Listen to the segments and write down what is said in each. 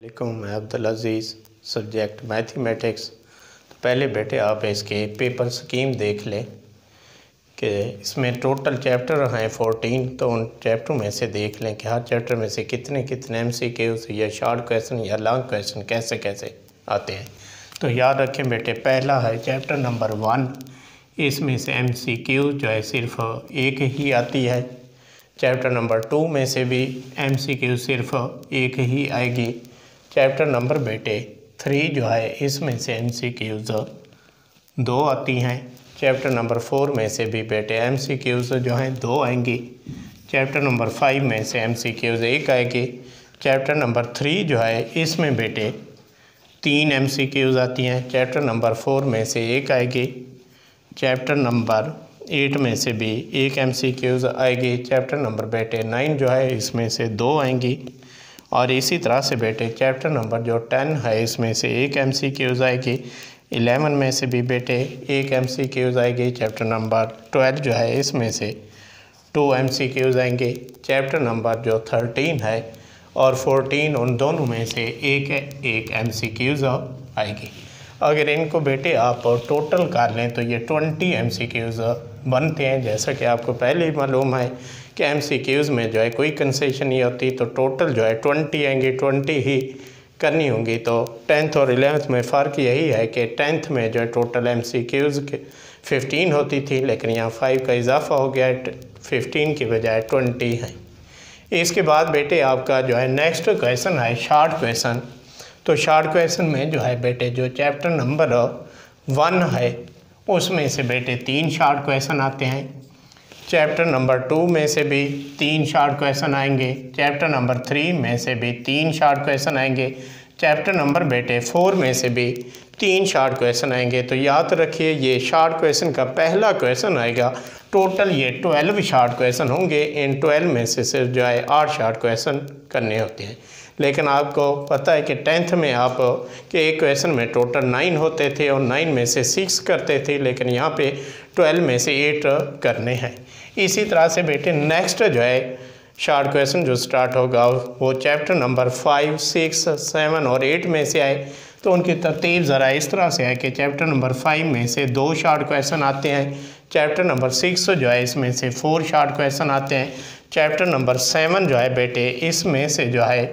मैं अब्दुल अज़ीज़, subject mathematics. तो पहले बेटे आप इसके पेपर स्कीम देख लें कि इसमें टोटल चैप्टर हैं 14। तो उन चैप्टरों में से देख लें कि हर चैप्टर में से कितने कितने MCQs या शॉर्ट क्वेश्चन या लॉन्ग क्वेश्चन कैसे कैसे आते हैं। तो याद रखें बेटे, पहला है चैप्टर नंबर 1। इसमें से MCQ जो है सिर्फ एक ही आती है। चैप्टर नंबर 2 में से भी MCQ सिर्फ एक ही आएगी। चैप्टर नंबर बेटे 3 जो है इसमें से MCQs 2 आती हैं। चैप्टर नंबर 4 में से भी बेटे MCQs जो हैं 2 आएंगी। चैप्टर नंबर 5 में से MCQs 1 आएगी। चैप्टर नंबर 3 जो है इसमें बेटे 3 MCQs आती हैं। चैप्टर नंबर 4 में से 1 आएगी। चैप्टर नंबर 8 में से भी 1 MCQs आएगी। चैप्टर नंबर बेटे 9 जो है इसमें से 2 आएंगी। और इसी तरह से बेटे चैप्टर नंबर जो 10 है इसमें से 1 MCQs आएगी। 11 में से भी बेटे 1 MCQs आएगी। चैप्टर नंबर 12 जो है इसमें से 2 MCQs आएंगे। चैप्टर नंबर जो 13 है और 14 उन दोनों में से एक MCQs आएगी। अगर इनको बेटे आप टोटल कर लें तो ये 20 MCQs बनते हैं। जैसा कि आपको पहले ही मालूम है कि MCQs में जो है कोई कंसेशन नहीं होती, तो टोटल जो है 20 आएंगे, 20 ही करनी होंगी। तो 10th और 11th में फ़र्क यही है कि 10th में जो है टोटल MCQs के 15 होती थी, लेकिन यहाँ 5 का इजाफा हो गया, 15 की बजाय 20 है। इसके बाद बेटे आपका जो है नेक्स्ट क्वेश्चन है शॉर्ट क्वेश्चन। तो शॉर्ट क्वेश्चन में जो है बेटे जो चैप्टर नंबर 1 है उसमें से बेटे 3 शॉर्ट क्वेश्चन आते हैं। चैप्टर नंबर 2 में से भी 3 शॉर्ट क्वेश्चन आएंगे। चैप्टर नंबर 3 में से भी 3 शॉर्ट क्वेश्चन आएंगे। चैप्टर नंबर बेटे 4 में से भी 3 शॉर्ट क्वेश्चन आएंगे। तो याद रखिए ये शॉर्ट क्वेश्चन का पहला क्वेश्चन आएगा। टोटल ये 12 शॉर्ट क्वेश्चन होंगे। इन 12 में से सिर्फ जो है 8 शॉर्ट क्वेश्चन करने होते हैं। लेकिन आपको पता है कि 10th में आप के एक क्वेश्चन में टोटल 9 होते थे और 9 में से 6 करते थे, लेकिन यहाँ पे 12 में से 8 करने हैं। इसी तरह से बेटे नेक्स्ट जो है शॉर्ट क्वेश्चन जो स्टार्ट होगा वो चैप्टर नंबर 5, 6, 7 और 8 में से आए। तो उनकी तरतीब ज़रा इस तरह से है कि चैप्टर नंबर 5 में से 2 शॉर्ट क्वेश्चन आते हैं। चैप्टर नंबर 6 जो है इसमें से 4 शॉर्ट क्वेश्चन आते हैं। चैप्टर नंबर 7 जो है बेटे इसमें से जो है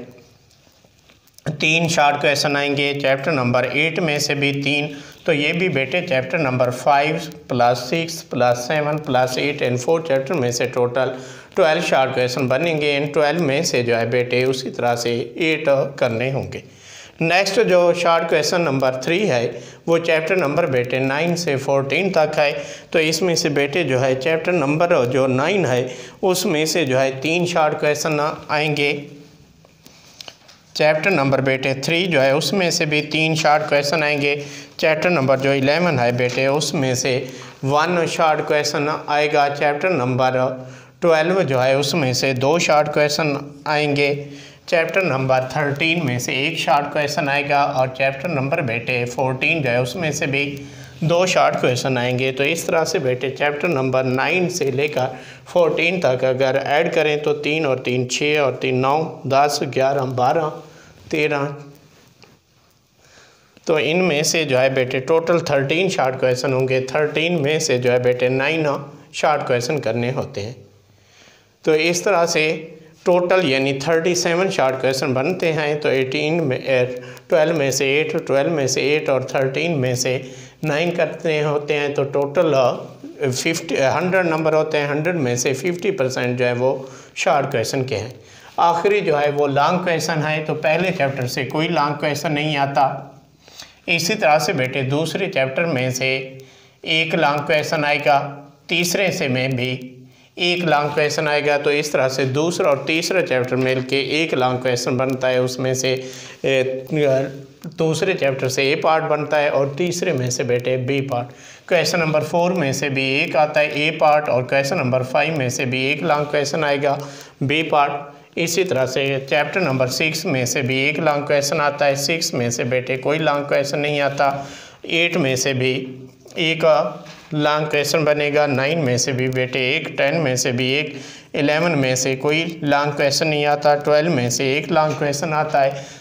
3 शॉर्ट क्वेश्चन आएंगे। चैप्टर नंबर 8 में से भी 3। तो ये भी बेटे चैप्टर नंबर 5 + 6 + 7 + 8 एंड 4 चैप्टर में से टोटल 12 शॉर्ट क्वेश्चन बनेंगे। इन 12 में से जो है बेटे उसी तरह से 8 करने होंगे। नेक्स्ट जो शॉर्ट क्वेश्चन नंबर 3 है वो चैप्टर नंबर बेटे 9 से 14 तक है। तो इसमें से बेटे जो है चैप्टर नंबर जो 9 है उसमें से जो है 3 शॉर्ट क्वेश्चन आएंगे। चैप्टर नंबर बेटे 3 जो है उसमें से भी 3 शॉर्ट क्वेश्चन आएंगे। चैप्टर नंबर जो 11 है बेटे उसमें से 1 शॉर्ट क्वेश्चन आएगा। चैप्टर नंबर 12 जो है उसमें से 2 शॉर्ट क्वेश्चन आएंगे। चैप्टर नंबर 13 में से 1 शॉर्ट क्वेश्चन आएगा और चैप्टर नंबर बेटे 14 जो है उसमें से भी 2 शॉर्ट क्वेश्चन आएंगे। तो इस तरह से बेटे चैप्टर नंबर 9 से लेकर 14 तक अगर ऐड करें तो 3 और 3 6 और 3 9 10 11 12 13। तो इनमें से जो है बेटे टोटल 13 शॉर्ट क्वेश्चन होंगे। 13 में से जो है बेटे 9 शॉर्ट क्वेश्चन करने होते हैं। तो इस तरह से टोटल यानी 37 शॉर्ट क्वेश्चन बनते हैं। तो 12 में से 8, 12 में से 8 और 13 में से 9 करते होते हैं। तो टोटल 100 नंबर होते हैं। 100 में से 50% जो है वो शॉर्ट क्वेश्चन के हैं। आखिरी जो है वो लॉन्ग क्वेश्चन है। तो पहले चैप्टर से कोई लॉन्ग क्वेश्चन नहीं आता। इसी तरह से बेटे दूसरे चैप्टर में से 1 लॉन्ग क्वेश्चन आएगा। तीसरे से में भी 1 लॉन्ग क्वेश्चन आएगा। तो इस तरह से दूसरा और तीसरा चैप्टर मिल के 1 लॉन्ग क्वेश्चन बनता है। उसमें से दूसरे चैप्टर से A पार्ट बनता है और तीसरे में से बेटे B पार्ट। क्वेश्चन नंबर 4 में से भी 1 आता है A पार्ट और क्वेश्चन नंबर 5 में से भी 1 लॉन्ग क्वेश्चन आएगा B पार्ट। इसी तरह से चैप्टर नंबर 6 में से भी 1 लॉन्ग क्वेश्चन आता है। 6 में से बेटे कोई लॉन्ग क्वेश्चन नहीं आता। 8 में से भी 1 लॉन्ग क्वेश्चन बनेगा। 9 में से भी बेटे 1, 10 में से भी 1, 11 में से कोई लॉन्ग क्वेश्चन नहीं आता। 12 में से 1 लॉन्ग क्वेश्चन आता है।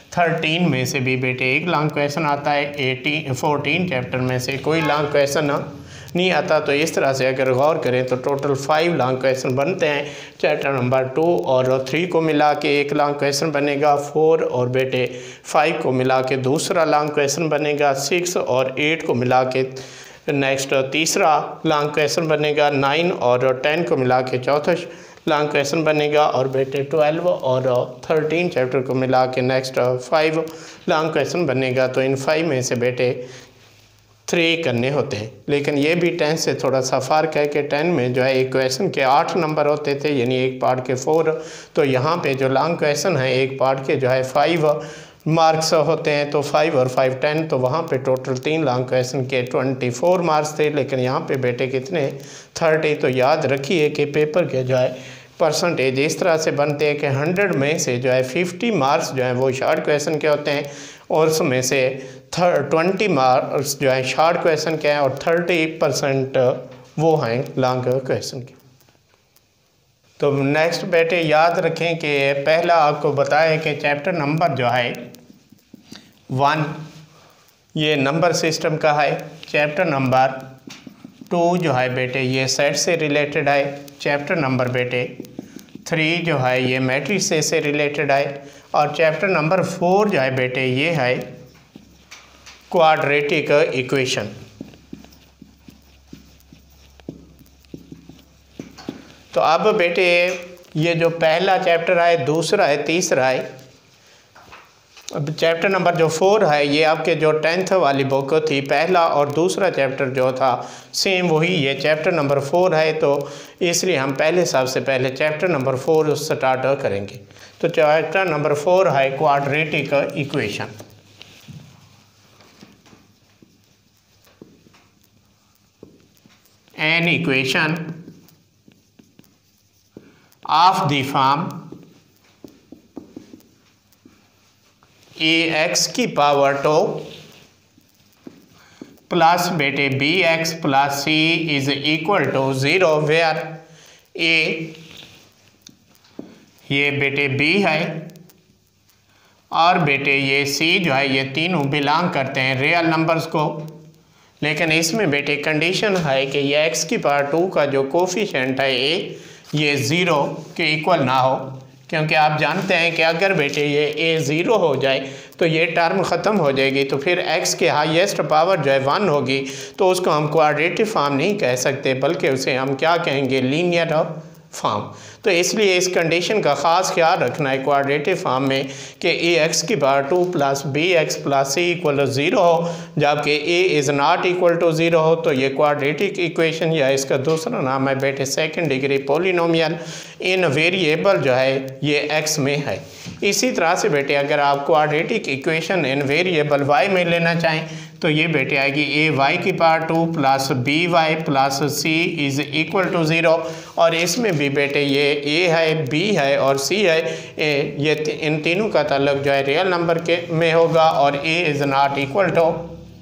13 में से भी बेटे एक लॉन्ग क्वेश्चन आता है, 14 चैप्टर में से कोई लॉन्ग क्वेश्चन नहीं आता। तो इस तरह से अगर गौर करें तो टोटल 5 लॉन्ग क्वेश्चन बनते हैं। चैप्टर नंबर 2 और 3 को मिला के एक लॉन्ग क्वेश्चन बनेगा, 4 और बेटे 5 को मिला के दूसरा लॉन्ग क्वेश्चन बनेगा, 6 और 8 को मिला के नेक्स्ट तीसरा लॉन्ग क्वेश्चन बनेगा, 9 और 10 को मिला के चौथा लॉन्ग क्वेश्चन बनेगा, और बेटे 12 और 13 चैप्टर को मिला के नेक्स्ट 5 लॉन्ग क्वेश्चन बनेगा। तो इन 5 में से बेटे 3 करने होते हैं। लेकिन ये भी 10 से थोड़ा सा फ़र्क है कि 10 में जो है एक क्वेश्चन के 8 नंबर होते थे, यानी एक पार्ट के 4। तो यहाँ पे जो लॉन्ग क्वेश्चन है एक पार्ट के जो है 5 मार्क्स होते हैं। तो 5 और 5 10, तो वहाँ पे टोटल 3 लॉन्ग क्वेश्चन के 24 मार्क्स थे। लेकिन यहाँ पे बेटे कितने 30। तो याद रखिए कि पेपर के जो है परसेंटेज इस तरह से बनते हैं कि 100 में से जो है 50 मार्क्स जो है वो शॉर्ट क्वेश्चन के होते हैं, और उसमें से 20 मार्क्स जो है शॉर्ट क्वेश्चन के हैं, और 30% वो हैं लॉन्ग क्वेश्चन के। तो नेक्स्ट बेटे याद रखें कि पहला आपको बताया कि चैप्टर नंबर जो है 1 ये नंबर सिस्टम का है। चैप्टर नंबर 2 जो है बेटे ये सेट से रिलेटेड है। चैप्टर नंबर बेटे 3 जो है ये मैट्रिसेस से रिलेटेड है। और चैप्टर नंबर 4 जो है बेटे ये है क्वाड्रेटिक इक्वेशन। तो अब बेटे ये जो पहला चैप्टर है, दूसरा है, तीसरा है। अब चैप्टर नंबर जो 4 है ये आपके जो 10th वाली बुक थी, पहला और दूसरा चैप्टर जो था सेम वही ये चैप्टर नंबर 4 है। तो इसलिए हम पहले सबसे पहले चैप्टर नंबर 4 स्टार्ट करेंगे। तो चैप्टर नंबर 4 है quadratic equation. An equation of the form ax की पावर 2 प्लस बेटे bx plus c is equal to 0 where a ये बेटे b है और बेटे ये c जो है ये तीनों बिलोंग करते हैं रियल नंबर्स को। लेकिन इसमें बेटे कंडीशन है कि ये x की पावर 2 का जो कोफिशिएंट है a ये 0 के इक्वल ना हो, क्योंकि आप जानते हैं कि अगर बेटे ये a 0 हो जाए तो ये टर्म ख़त्म हो जाएगी। तो फिर x के हाईएस्ट पावर जो है 1 होगी, तो उसको हम क्वाड्रेटिक फॉर्म नहीं कह सकते, बल्कि उसे हम क्या कहेंगे, लीनियर फॉर्म। तो इसलिए इस कंडीशन का ख़ास ख्याल रखना है क्वाड्रेटिक फॉर्म में कि ax की power 2 plus bx plus c equal 0 हो, जबकि a is not equal to 0 हो। तो ये क्वाड्रेटिक इक्वेशन या इसका दूसरा नाम है बेटे second degree polynomial in variable जो है ये x में है। इसी तरह से बेटे अगर आप quadratic equation in variable y में लेना चाहें तो ये बेटे आएगी a y की power 2 plus by plus c is equal to 0। और इसमें भी बेटे ये a है, b है और c है, ये इन तीनों का ताल्लुक जो है रियल नंबर के में होगा, और a is not equal to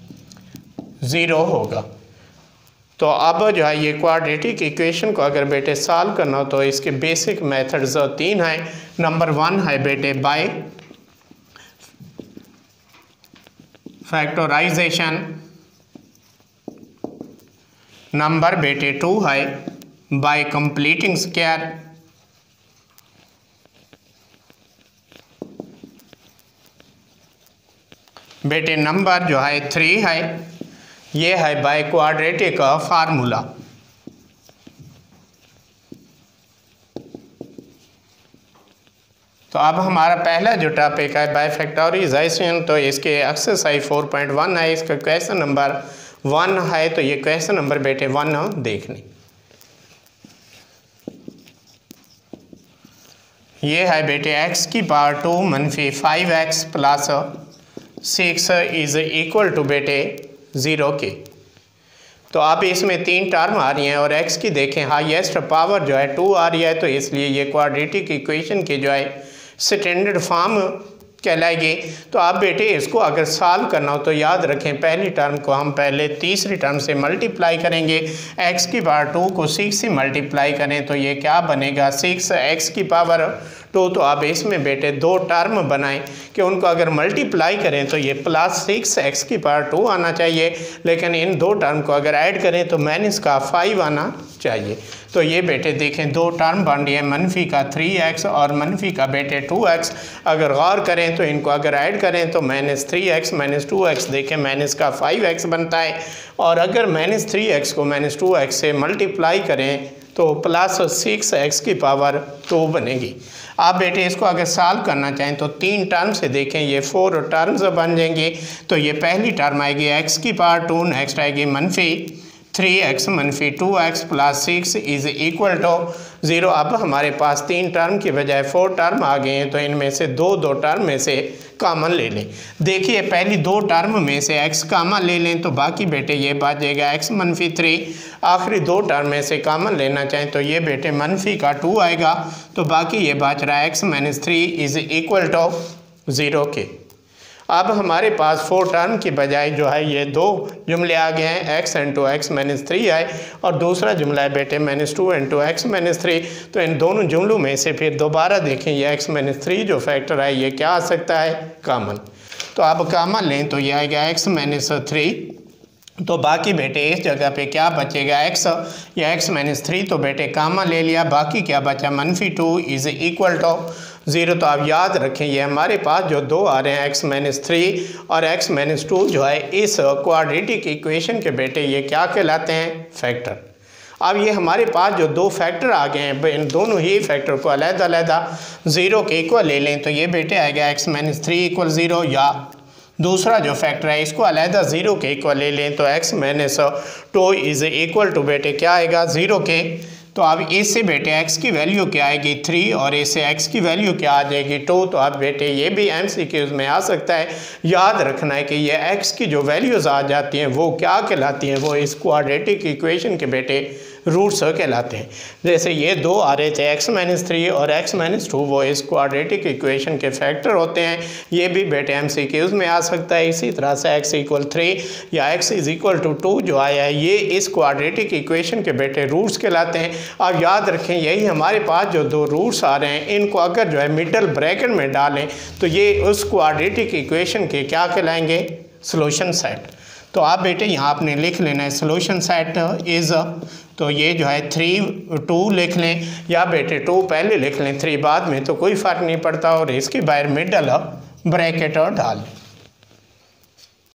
0 होगा। तो अब जो है ये क्वाड्रेटिक इक्वेशन को अगर बेटे सॉल्व करना हो तो इसके बेसिक मेथड्स 3 हैं। नंबर 1 है बेटे बाय फैक्टराइजेशन। नंबर बेटे 2 है बाय कंप्लीटिंग स्क्वायर। बेटे नंबर जो है 3 है ये है बाय क्वाड्रेटिक फार्मूला। तो अब हमारा पहला जो टॉपिक है बाय फैक्टराइजेशन, तो इसके एक्सरसाइज 4.1 है, इसका क्वेश्चन नंबर 1 है। तो ये क्वेश्चन नंबर बेटे 1 देखने, ये है बेटे x की पावर 2 मनफी 5x plus 6 is equal to बेटे 0 के। तो आप इसमें 3 टर्म आ रही हैं और x की देखें हाईएस्ट पावर जो है 2 आ रही है, तो इसलिए ये क्वाड्रेटिक इक्वेशन की जो है स्टैंडर्ड फॉर्म कहलाएगी। तो आप बेटे इसको अगर सॉल्व करना हो तो याद रखें पहली टर्म को हम पहले तीसरी टर्म से मल्टीप्लाई करेंगे। x की पावर 2 को 6 से मल्टीप्लाई करें तो ये क्या बनेगा 6x की पावर 2। तो आप इसमें बेटे दो टर्म बनाएं कि उनको अगर मल्टीप्लाई करें तो ये प्लस 6x की पावर 2 आना चाहिए, लेकिन इन दो टर्म को अगर ऐड करें तो माइनस का 5 आना चाहिए। तो ये बेटे देखें दो टर्म बन रही है, मनफी का 3x और मनफी का बेटे 2x। अगर गौर करें तो इनको अगर ऐड करें तो माइनस 3x माइनस 2x देखें माइनस का 5x बनता है, और अगर माइनस 3x को माइनस 2x से मल्टीप्लाई करें तो प्लस 6x की पावर 2 बनेगी। आप बेटे इसको अगर सॉल्व करना चाहें तो तीन टर्म से देखें ये 4 टर्म्स बन जाएंगी। तो ये पहली टर्म आएगी x की पावर 2, नेक्स्ट आएगी मनफी 3x मनफी 2x plus 6 is equal to 0। अब हमारे पास तीन टर्म की बजाय 4 टर्म आ गए हैं, तो इनमें से दो टर्म में से कॉमन ले लें। देखिए पहली दो टर्म में से x कॉमन ले लें तो बाकी बेटे ये बच जाएगा x मनफी 3। आखिरी दो टर्म में से कॉमन लेना चाहें तो ये बेटे मनफी का 2 आएगा, तो बाकी ये बच रहा है x minus 3 is equal to 0 के। अब हमारे पास 4 टर्म की बजाय जो है ये दो जुमले आ गए हैं, x इंटू एक्स माइनस 3 आए और दूसरा जुमला है बेटे माइनस 2 इंटू एक्स माइनस 3। तो इन दोनों जुमलों में से फिर दोबारा देखें ये x माइनस 3 जो फैक्टर है ये क्या आ सकता है कॉमन। तो अब कॉमन लें तो ये आएगा x माइनस 3। तो बाकी बेटे इस जगह पे क्या बचेगा x या x माइनस 3, तो बेटे कॉमन ले लिया, बाकी क्या बचा मनफी 2 इज इक्वल टू 0। तो आप याद रखें ये हमारे पास जो दो आ रहे हैं x माइनस 3 और x माइनस 2 जो है इस क्वाड्रेटिक इक्वेशन के बेटे ये क्या कहलाते हैं फैक्टर। अब ये हमारे पास जो दो फैक्टर आ गए हैं इन दोनों ही फैक्टर को अलग-अलग 0 के इक्वल ले लें तो ये बेटे आएगा x माइनस 3 इक्वल 0, या दूसरा जो फैक्टर है इसको अलहदा 0 के इक्वल ले लें तो x minus 2 is equal to बेटे क्या आएगा 0 के। तो अब इससे बेटे x की वैल्यू क्या आएगी 3 और इससे x की वैल्यू क्या आ जाएगी 2। तो अब बेटे ये भी MCQs में आ सकता है। याद रखना है कि ये x की जो वैल्यूज़ आ जाती हैं वो क्या कहलाती हैं, वो इस क्वाड्रेटिक इक्वेशन के बेटे रूट्स कहलाते हैं। जैसे ये दो आ रहे थे x माइनस 3 और x माइनस 2, वो इस क्वाड्रेटिक इक्वेशन के फैक्टर होते हैं। ये भी बेटे MCQs में आ सकता है। इसी तरह से x इक्वल 3 या x इज इक्वल टू 2 जो आया है ये इस क्वाड्रेटिक इक्वेशन के बेटे रूट्स कहलाते हैं। अब याद रखें यही हमारे पास जो दो रूट्स आ रहे हैं इनको अगर जो है मिडल ब्रैकेट में डालें तो ये उस क्वाड्रेटिक इक्वेशन के क्या कहलाएंगे सॉल्यूशन सेट। तो आप बेटे यहाँ आपने लिख लेना है सॉल्यूशन सेट इज़, तो ये जो है 3 2 लिख लें या बेटे 2 पहले लिख लें 3 बाद में, तो कोई फ़र्क नहीं पड़ता, और इसके बाहर मिडल ब्रैकेट डाल लें।